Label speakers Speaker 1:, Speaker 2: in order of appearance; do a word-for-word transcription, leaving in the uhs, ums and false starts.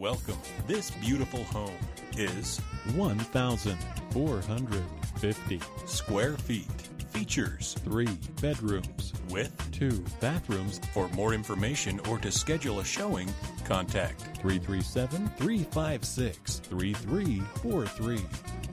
Speaker 1: Welcome. This beautiful home is
Speaker 2: one thousand four hundred fifty
Speaker 1: square feet. Features
Speaker 2: three bedrooms
Speaker 1: with
Speaker 2: two bathrooms.
Speaker 1: For more information or to schedule a showing, contact
Speaker 2: three three seven, three five six, three three four three.